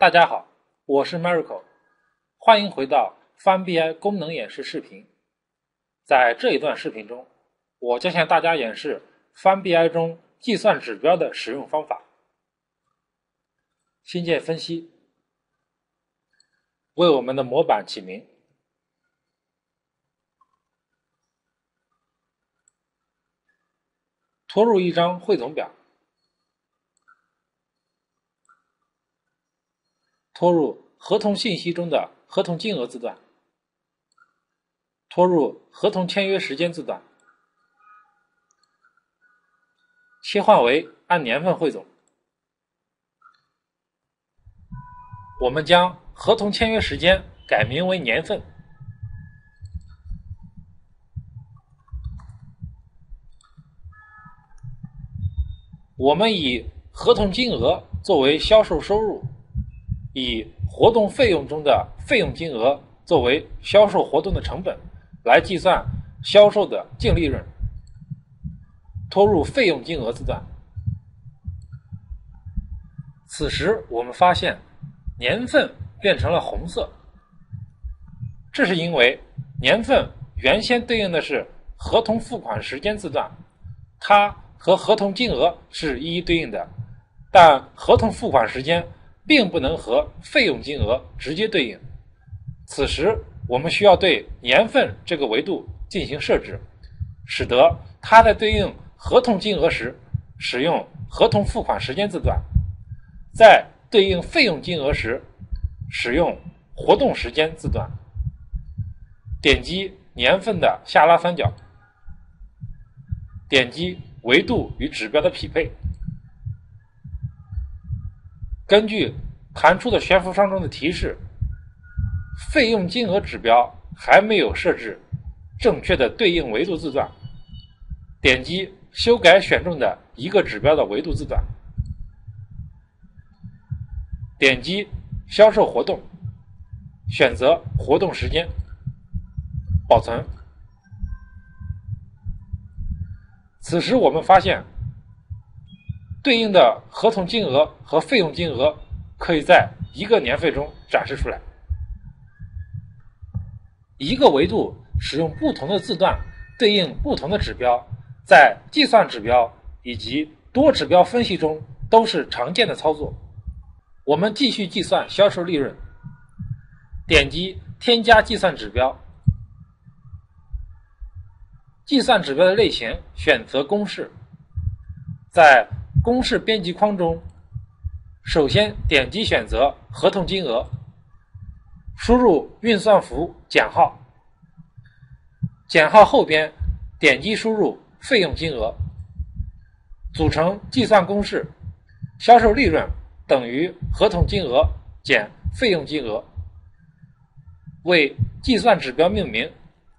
大家好，我是 Miracle， 欢迎回到 FunBI 功能演示视频。在这一段视频中，我将向大家演示 FunBI 中计算指标的使用方法。新建分析，为我们的模板起名，拖入一张汇总表，拖入合同信息中的合同金额字段，拖入合同签约时间字段，切换为按年份汇总。我们将合同签约时间改名为年份，我们以合同金额作为销售收入，以活动费用中的费用金额作为销售活动的成本来计算销售的净利润，拖入费用金额字段。此时我们发现年份变成了红色，这是因为年份原先对应的是合同付款时间字段，它和合同金额是一一对应的，但合同付款时间并不能和费用金额直接对应。此时我们需要对年份这个维度进行设置，使得它在对应合同金额时使用合同付款时间字段，在对应费用金额时使用活动时间字段。点击年份的下拉三角，点击维度与指标的匹配，根据弹出的悬浮窗中的提示，费用金额指标还没有设置正确的对应维度字段，点击修改选中的一个指标的维度字段，点击销售活动，选择活动时间，保存。此时我们发现对应的合同金额和费用金额可以在一个年费中展示出来。一个维度使用不同的字段对应不同的指标，在计算指标以及多指标分析中都是常见的操作。我们继续计算销售利润，点击添加计算指标，计算指标的类型选择公式，在公式编辑框中，首先点击选择合同金额，输入运算符减号，减号后边点击输入费用金额，组成计算公式，销售利润等于合同金额减费用金额，为计算指标命名，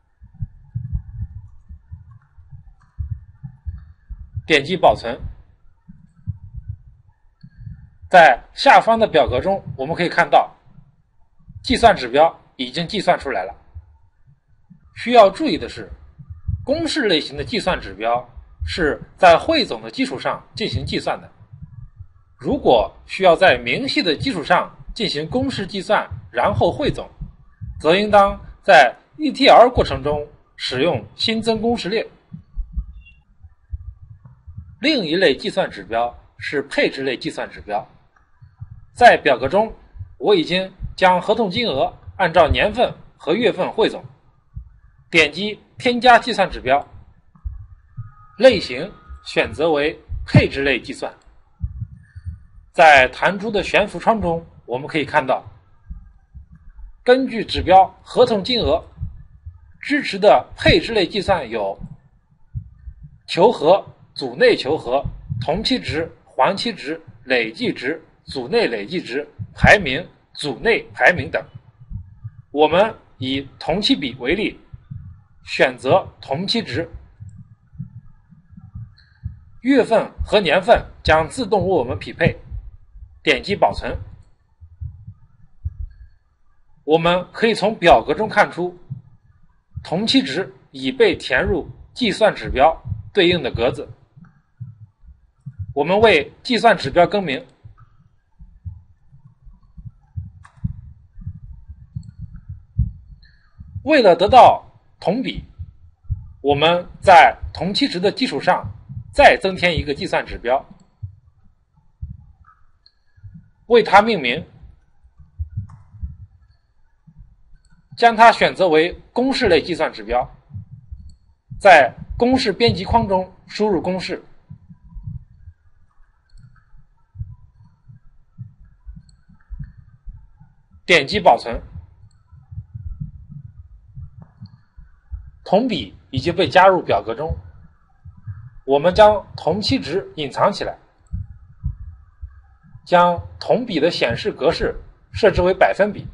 点击保存。在下方的表格中，我们可以看到计算指标已经计算出来了。需要注意的是，公式类型的计算指标是在汇总的基础上进行计算的。如果需要在明细的基础上进行公式计算，然后汇总，则应当在 ETL 过程中使用新增公式列。另一类计算指标是配置类计算指标。在表格中，我已经将合同金额按照年份和月份汇总，点击添加计算指标，类型选择为配置类计算。在弹出的悬浮窗中，我们可以看到，根据指标合同金额支持的配置类计算有求和、组内求和、同期值、环期值、累计值、组内累计值、排名、组内排名等。我们以同期比为例，选择同期值，月份和年份将自动为我们匹配，点击保存。我们可以从表格中看出，同期值已被填入计算指标对应的格子。我们为计算指标更名， 为了得到同比，我们在同期值的基础上再增添一个计算指标，为它命名，将它选择为公式类计算指标，在公式编辑框中输入公式，点击保存。同比已经被加入表格中，我们将同期值隐藏起来，将同比的显示格式设置为百分比，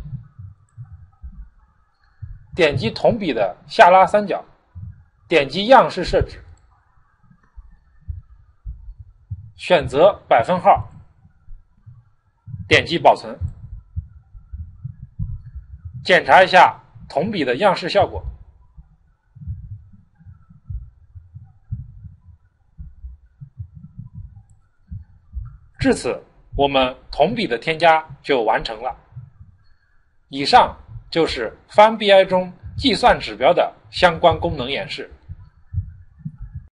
点击同比的下拉三角，点击样式设置，选择百分号，点击保存，检查一下同比的样式效果。至此，我们同比的添加就完成了。以上就是 FunBI 中计算指标的相关功能演示。